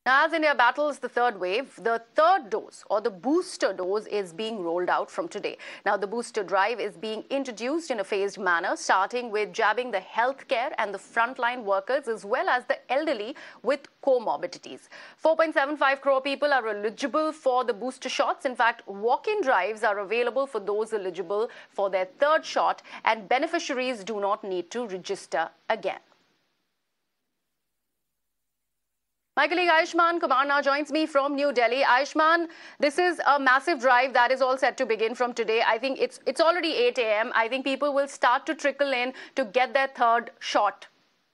As India battles the third wave, the third dose or the booster dose is being rolled out from today. Now, the booster drive is being introduced in a phased manner, starting with jabbing the healthcare and the frontline workers as well as the elderly with comorbidities. 4.75 crore people are eligible for the booster shots. In fact, walk-in drives are available for those eligible for their third shot, and beneficiaries do not need to register again. My colleague Ayushman Kumar now joins me from New Delhi. Ayushman, this is a massive drive that is all set to begin from today. I think it's already 8 a.m. I think people will start to trickle in to get their third shot.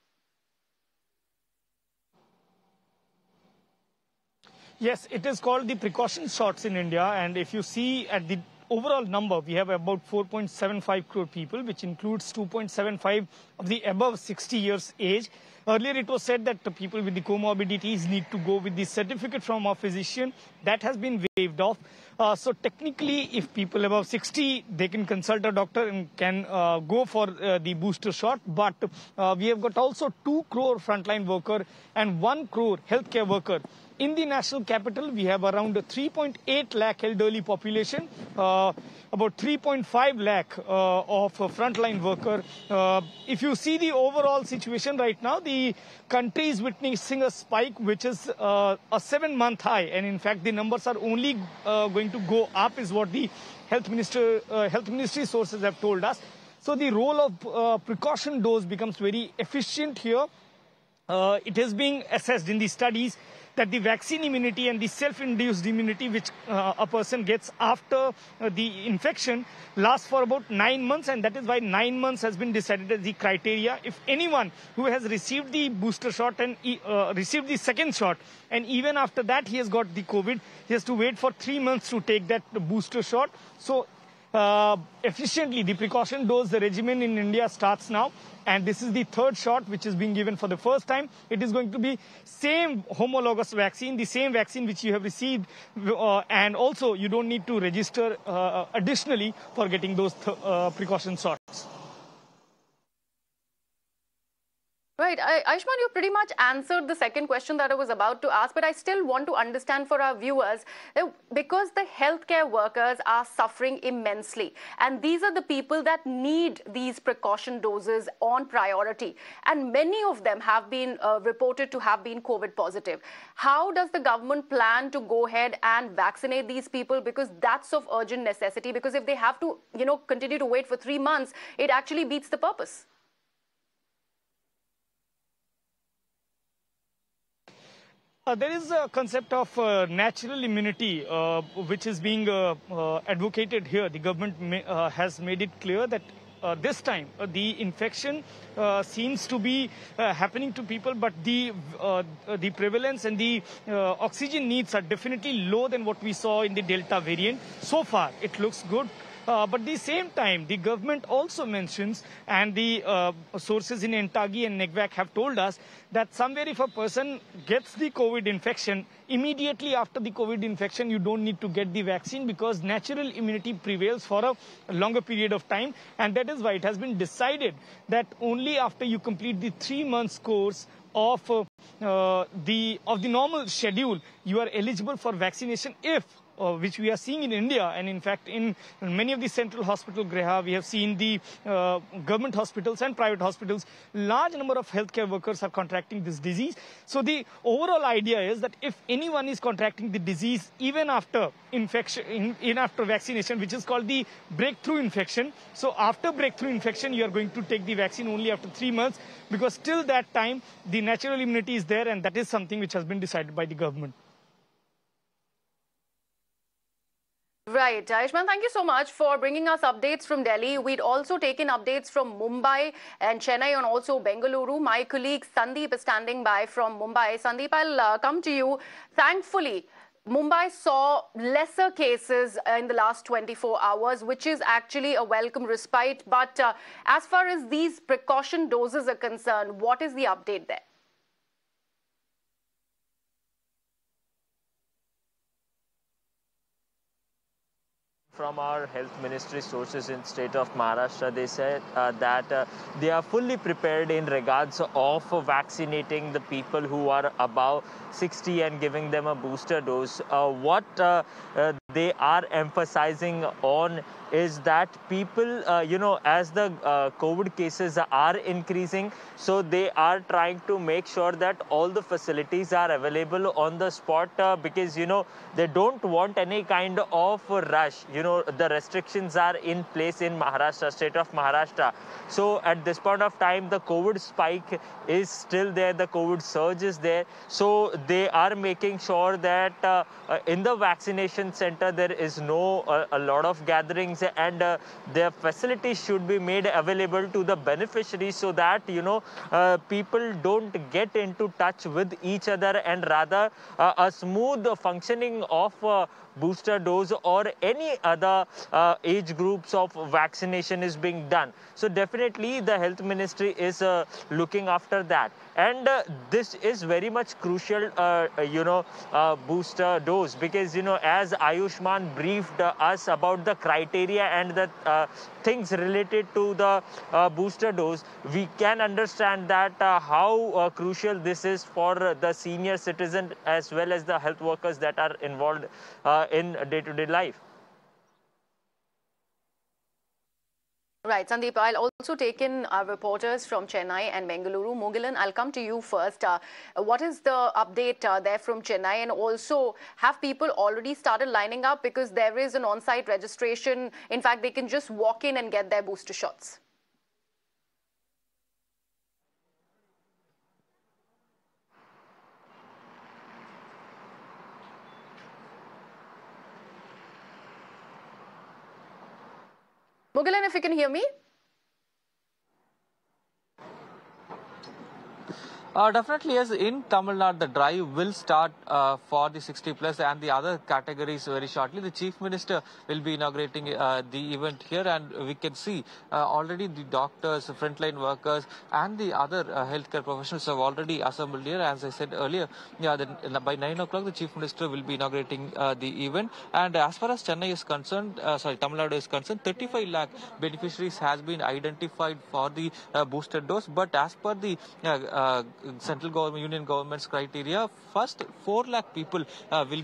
Yes, it is called the precaution shots in India, and if you see at the overall number, we have about 4.75 crore people, which includes 2.75 of the above 60 years age. Earlier, it was said that the people with the comorbidities need to go with the certificate from a physician. That has been waived off. So technically, if people above 60, they can consult a doctor and can go for the booster shot. But we have got also 2 crore frontline worker and 1 crore healthcare worker. In the national capital, we have around 3.8 lakh elderly population, about 3.5 lakh of frontline worker. If you see the overall situation right now, the country is witnessing a spike, which is a 7-month high. And in fact, the numbers are only going to go up, is what the health ministry sources have told us. So the role of precaution dose becomes very efficient here. It is being assessed in the studies that the vaccine immunity and the self-induced immunity which a person gets after the infection lasts for about 9 months, and that is why 9 months has been decided as the criteria. If anyone who has received the booster shot and received the second shot, and even after that he has got the COVID, he has to wait for 3 months to take that booster shot. So efficiently, the precaution dose, the regimen in India starts now. And this is the third shot which is being given for the first time. It is going to be same homologous vaccine, the same vaccine which you have received. And also, you don't need to register additionally for getting those precaution shots. Right. Ayushman, you pretty much answered the second question that I was about to ask, but I still want to understand for our viewers, because the healthcare workers are suffering immensely, and these are the people that need these precaution doses on priority, and many of them have been reported to have been COVID positive. How does the government plan to go ahead and vaccinate these people? Because that's of urgent necessity, because if they have to, continue to wait for 3 months, it actually beats the purpose. There is a concept of natural immunity which is being advocated here. The government has made it clear that this time the infection seems to be happening to people, but the prevalence and the oxygen needs are definitely lower than what we saw in the Delta variant. So far, it looks good. But at the same time, the government also mentions, and the sources in NTAGI and NECVAC have told us, that somewhere if a person gets the COVID infection, immediately after the COVID infection, you don't need to get the vaccine, because natural immunity prevails for a longer period of time. And that is why it has been decided that only after you complete the 3 months course of the normal schedule, you are eligible for vaccination, if which we are seeing in India, and in fact in many of the central hospital Griha, we have seen the government hospitals and private hospitals, large number of healthcare workers are contracting this disease. So the overall idea is that if anyone is contracting the disease even after infection, after vaccination, which is called the breakthrough infection, so after breakthrough infection you are going to take the vaccine only after 3 months, because till that time the natural immunity is there, and that is something which has been decided by the government. Right. Ayushman, thank you so much for bringing us updates from Delhi. We'd also taken updates from Mumbai and Chennai and also Bengaluru. My colleague Sandeep is standing by from Mumbai. Sandeep, I'll come to you. Thankfully, Mumbai saw lesser cases in the last 24 hours, which is actually a welcome respite. But as far as these precaution doses are concerned, what is the update there? From our health ministry sources in state of Maharashtra, they said that they are fully prepared in regards of vaccinating the people who are above 60 and giving them a booster dose. What they are emphasizing on is that people, as the COVID cases are increasing, so they are trying to make sure that all the facilities are available on the spot because, they don't want any kind of rush. The restrictions are in place in Maharashtra, state of Maharashtra. So at this point of time, the COVID spike is still there, the COVID surge is there. So they are making sure that in the vaccination center, there is no a lot of gatherings, and their facilities should be made available to the beneficiaries so that, people don't get into touch with each other, and rather a smooth functioning of booster dose or any other age groups of vaccination is being done. So definitely the health ministry is looking after that. And this is very much crucial, booster dose, because, as Ayushman briefed us about the criteria and the things related to the booster dose, we can understand that how crucial this is for the senior citizen as well as the health workers that are involved in day-to-day life. Right, Sandeep, I'll also take in our reporters from Chennai and Bengaluru. Mugilan, I'll come to you first. What is the update there from Chennai? And also, have people already started lining up? Because there is an on-site registration. In fact, they can just walk in and get their booster shots. Mugilan, if you can hear me. Definitely, yes. In Tamil Nadu, the drive will start for the 60 plus and the other categories very shortly. The Chief Minister will be inaugurating the event here, and we can see already the doctors, frontline workers, and the other healthcare professionals have already assembled here. As I said earlier, by 9 o'clock, the Chief Minister will be inaugurating the event. And as far as Chennai is concerned, Tamil Nadu is concerned, 35 lakh beneficiaries has been identified for the booster dose. But as per the central government, union government's criteria, first 4 lakh people will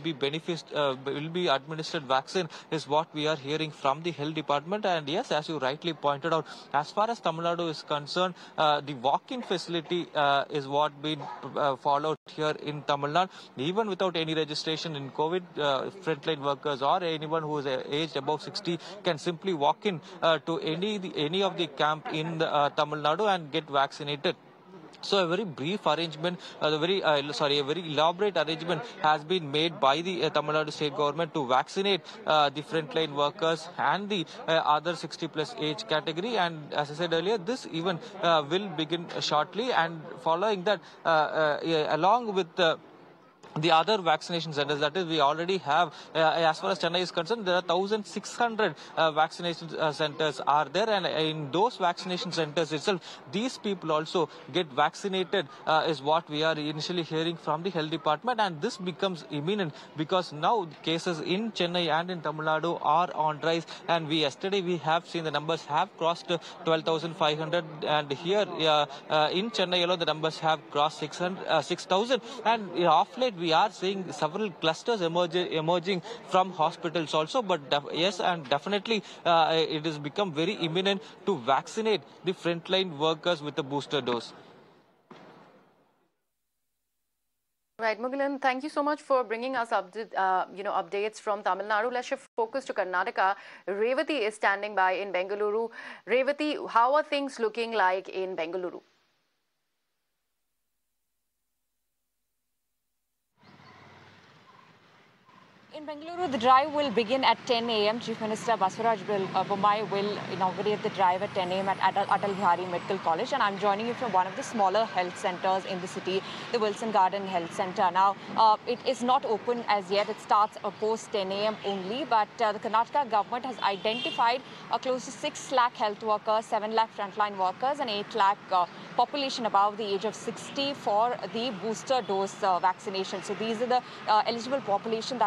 be administered vaccine, is what we are hearing from the health department. And yes, as you rightly pointed out, as far as Tamil Nadu is concerned, the walk-in facility is what been followed here in Tamil Nadu. Even without any registration in COVID, frontline workers or anyone who is aged above 60 can simply walk in to any of the camp in Tamil Nadu and get vaccinated. So a very brief arrangement, a very elaborate arrangement has been made by the Tamil Nadu state government to vaccinate the frontline workers and the other 60 plus age category. And as I said earlier, this event will begin shortly, and following that, along with the other vaccination centers, that is, we already have, as far as Chennai is concerned, there are 1,600 vaccination centers are there, and in those vaccination centers itself, these people also get vaccinated, is what we are initially hearing from the health department. And this becomes imminent because now cases in Chennai and in Tamil Nadu are on rise, and yesterday we have seen the numbers have crossed 12,500, and here in Chennai alone the numbers have crossed 6,000, and of late we are seeing several clusters emerging from hospitals also. But yes, and definitely it has become very imminent to vaccinate the frontline workers with a booster dose. Right, Mugilan, thank you so much for bringing us updates from Tamil Nadu. Let's shift focus to Karnataka. Revati is standing by in Bengaluru. Revati, how are things looking like in Bengaluru? In Bengaluru, the drive will begin at 10 a.m. Chief Minister Basuraj Bommai will inaugurate the drive at 10 a.m. at Atal Bihari Medical College. And I'm joining you from one of the smaller health centers in the city, the Wilson Garden Health Center. Now, it is not open as yet. It starts post 10 a.m. only. But the Karnataka government has identified close to 6 lakh health workers, 7 lakh frontline workers, and 8 lakh population above the age of 60 for the booster dose vaccination. So these are the eligible population that would be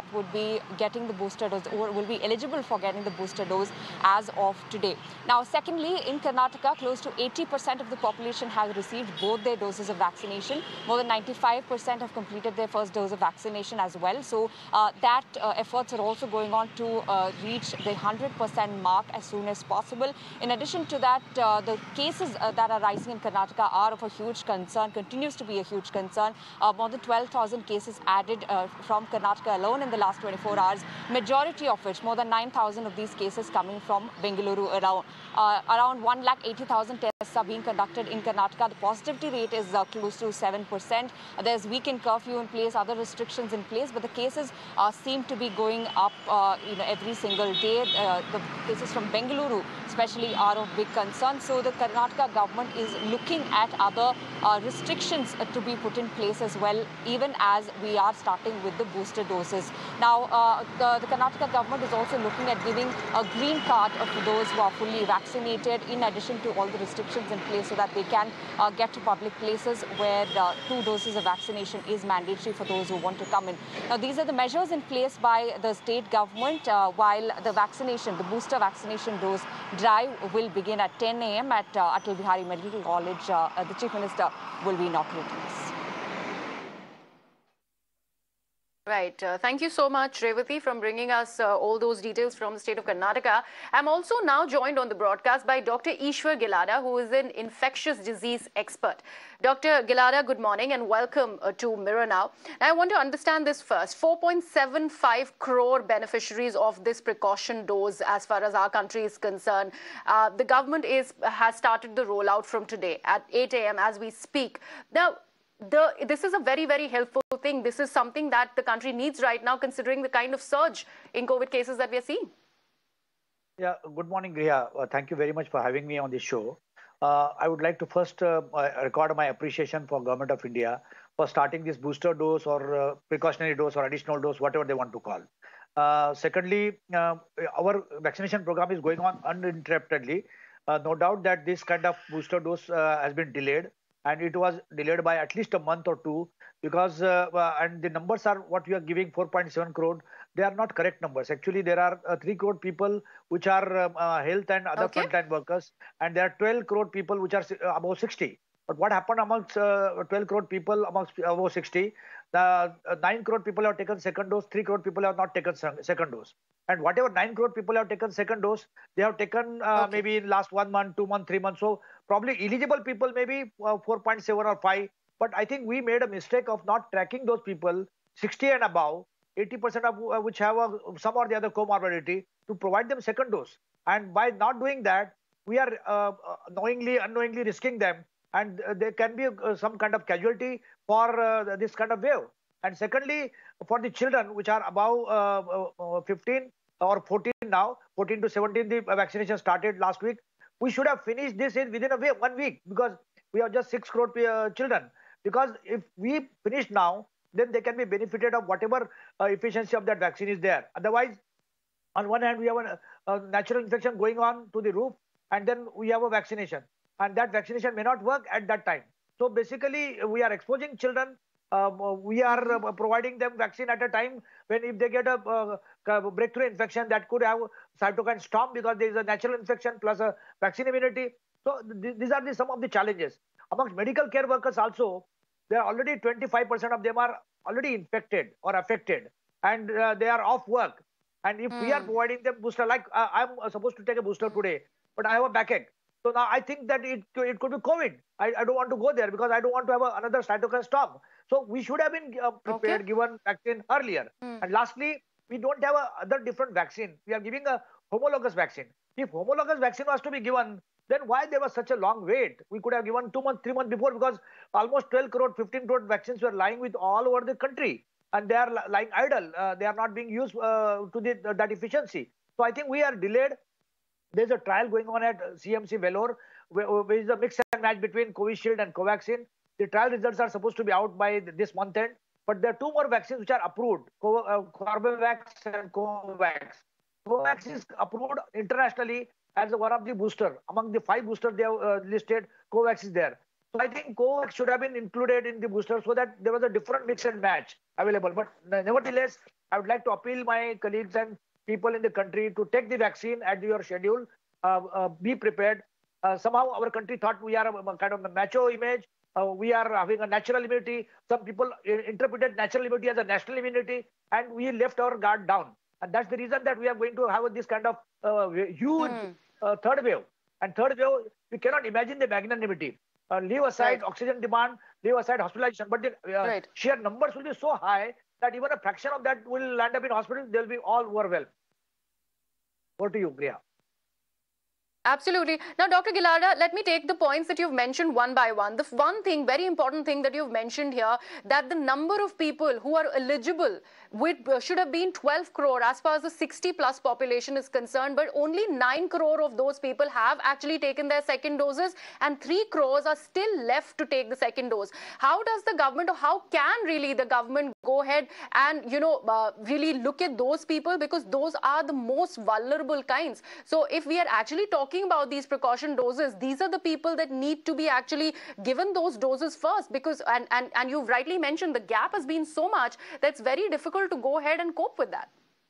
be getting the booster dose or will be eligible for getting the booster dose as of today. Now, secondly, in Karnataka, close to 80% of the population have received both their doses of vaccination. More than 95% have completed their first dose of vaccination as well. So efforts are also going on to reach the 100% mark as soon as possible. In addition to that, the cases that are rising in Karnataka are of a huge concern, continues to be a huge concern. More than 12,000 cases added from Karnataka alone in the last 24 hours, majority of which, more than 9,000 of these cases coming from Bengaluru. Around 180,000 tests are being conducted in Karnataka. The positivity rate is close to 7%. There's weekend curfew in place, other restrictions in place, but the cases seem to be going up every single day. The cases from Bengaluru especially are of big concern. So the Karnataka government is looking at other restrictions to be put in place as well, even as we are starting with the booster doses. Now, the Karnataka government is also looking at giving a green card for those who are fully vaccinated, in addition to all the restrictions in place, so that they can get to public places where 2 doses of vaccination is mandatory for those who want to come in. Now, these are the measures in place by the state government, while the vaccination, the booster vaccination dose drive will begin at 10 a.m. at Atal Bihari Medical College. The Chief Minister will be inaugurating this. Right. Thank you so much, Revati, for bringing us all those details from the state of Karnataka. I'm also now joined on the broadcast by Dr. Ishwar Gilada, who is an infectious disease expert. Dr. Gilada, good morning and welcome to Mirror Now. I want to understand this first. 4.75 crore beneficiaries of this precaution dose, as far as our country is concerned. The government has started the rollout from today at 8 a.m. as we speak. Now, this is a very, very helpful thing. This is something that the country needs right now, considering the kind of surge in COVID cases that we are seeing. Yeah, good morning, Griha. Thank you very much for having me on this show. I would like to first record my appreciation for Government of India for starting this booster dose or precautionary dose or additional dose, whatever they want to call. Secondly, our vaccination program is going on uninterruptedly. No doubt that this kind of booster dose has been delayed. And it was delayed by at least a month or two because, and the numbers are what we are giving, 4.7 crore. They are not correct numbers. Actually, there are 3 crore people which are health and other frontline workers. And there are 12 crore people which are above 60. But what happened amongst 12 crore people amongst above 60? The 9 crore people have taken second dose, 3 crore people have not taken second dose. And whatever 9 crore people have taken second dose, they have taken maybe in last 1 month, 2 months, 3 months. So probably eligible people maybe 4.7 or 5. But I think we made a mistake of not tracking those people 60 and above, 80% of which have some or the other comorbidity, to provide them second dose. And by not doing that, we are knowingly, unknowingly risking them. And there can be some kind of casualty for this kind of wave. And secondly, for the children which are above 15 or 14 now, 14 to 17, the vaccination started last week. We should have finished this within 1 week because we have just 6 crore children. Because if we finish now, then they can be benefited of whatever efficiency of that vaccine is there. Otherwise, on one hand, we have a natural infection going on to the roof, and then we have a vaccination. And that vaccination may not work at that time. So basically, we are exposing children. We are providing them vaccine at a time when if they get a breakthrough infection that could have cytokine storm because there is a natural infection plus a vaccine immunity. So these are some of the challenges. Amongst medical care workers also, there are already 25% of them are already infected or affected, and they are off work. And if we are providing them booster, like I'm supposed to take a booster today, but I have a backache. So now I think that it could be COVID. I don't want to go there because I don't want to have another cytokine storm. So we should have been prepared, given vaccine earlier. And lastly, we don't have other different vaccine. We are giving a homologous vaccine. If homologous vaccine was to be given, then why there was such a long wait? We could have given 2 months, 3 months before because almost 12 crore, 15 crore vaccines were lying with all over the country. And they are lying idle. They are not being used to that efficiency. So I think we are delayed. There's a trial going on at CMC Vellore, which is a mix and match between Covishield and Covaxin. The trial results are supposed to be out by this month end. But there are 2 more vaccines which are approved, Corbevax and Covax. Covax is approved internationally as one of the booster. Among the 5 boosters they have listed, Covax is there. So I think COVAX should have been included in the booster so that there was a different mix and match available. But nevertheless, I would like to appeal my colleagues and people in the country to take the vaccine at your schedule. Be prepared. Somehow our country thought we are a kind of a macho image. We are having a natural immunity. Some people interpreted natural immunity as a national immunity, and we left our guard down. And that's the reason that we are going to have this kind of huge third wave. And third wave, we cannot imagine the magnanimity. Leave aside oxygen demand, leave aside hospitalization, but the sheer numbers will be so high that even a fraction of that will land up in hospital. They'll be all overwhelmed. Over to you, Priya. Absolutely. Now, Dr. Gilada, let me take the points that you've mentioned one by one. The one thing, very important thing that you've mentioned here, that the number of people who are eligible should have been 12 crore as far as the 60 plus population is concerned, but only 9 crore of those people have actually taken their second doses and 3 crores are still left to take the second dose. How does the government, or how can really the government go ahead and, really look at those people, because those are the most vulnerable kinds. So if we are actually talking about these precaution doses, these are the people that need to be actually given those doses first, because and you've rightly mentioned the gap has been so much that it's very difficult to go ahead and cope with that.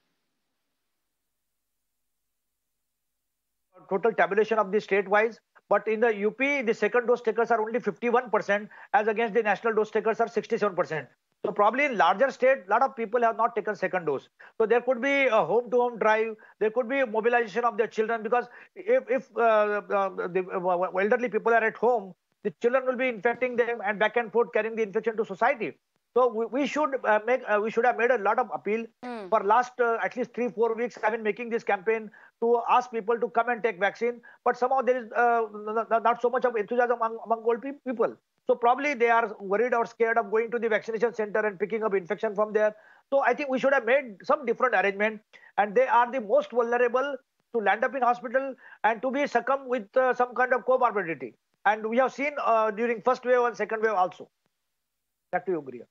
Total tabulation of the state-wise, but in the UP, the second dose takers are only 51%, as against the national dose takers are 67%. So probably in larger state, a lot of people have not taken second dose. So there could be a home-to-home drive. There could be mobilization of their children, because if the elderly people are at home, the children will be infecting them and back and forth carrying the infection to society. So we should have made a lot of appeal for last at least 3-4 weeks. I've been making this campaign to ask people to come and take vaccine, but somehow there is not so much of enthusiasm among old people. So probably they are worried or scared of going to the vaccination center and picking up infection from there. So I think we should have made some different arrangement, and they are the most vulnerable to land up in hospital and to be succumb with some kind of comorbidity. And we have seen during first wave and second wave also. Back to you, Priya.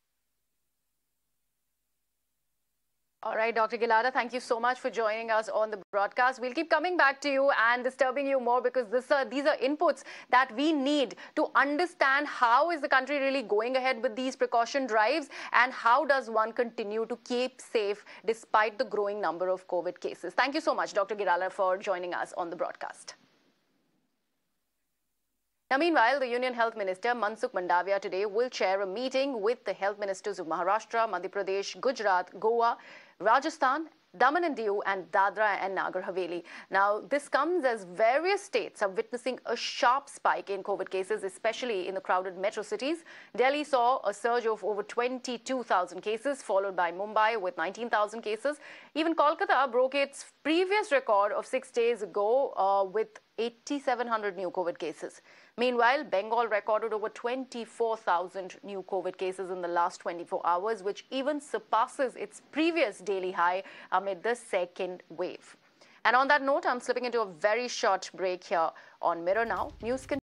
All right, Dr. Gilada, thank you so much for joining us on the broadcast. We'll keep coming back to you and disturbing you more, because these are inputs that we need to understand how is the country really going ahead with these precaution drives, and how does one continue to keep safe despite the growing number of COVID cases. Thank you so much, Dr. Gilada, for joining us on the broadcast. Now, meanwhile, the Union Health Minister Mansukh Mandavia today will chair a meeting with the health ministers of Maharashtra, Madhya Pradesh, Gujarat, Goa, Rajasthan, Daman and Diu, and Dadra and Nagar Haveli. Now, this comes as various states are witnessing a sharp spike in COVID cases, especially in the crowded metro cities. Delhi saw a surge of over 22,000 cases, followed by Mumbai with 19,000 cases. Even Kolkata broke its previous record of 6 days ago with 8,700 new COVID cases. Meanwhile, Bengal recorded over 24,000 new COVID cases in the last 24 hours, which even surpasses its previous daily high amid the second wave. And on that note, I'm slipping into a very short break here on Mirror Now. News